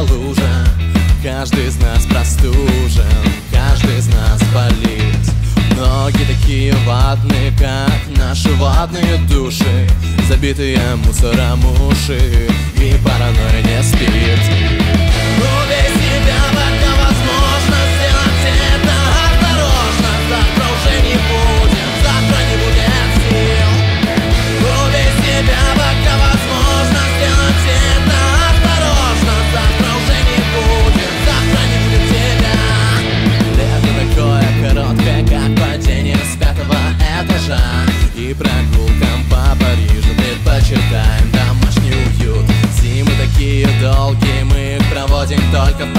лужа. Каждый из нас простужен, каждый из нас болит. Ноги такие ватные, как наши ватные души, забитые мусором уши, и паранойя не спит. Убей себя, пока возможно сделать это осторожно. Завтра уже не будет, завтра не будет сил. Убей себя, пока возможно сделать это осторожно. Завтра уже не будет, завтра не будет тебя. Лето такое короткое, как падение с 5-го этажа, и прогулкам по Парижу предпочитаем домашний уют. Зимы такие долгие, мы их проводим только в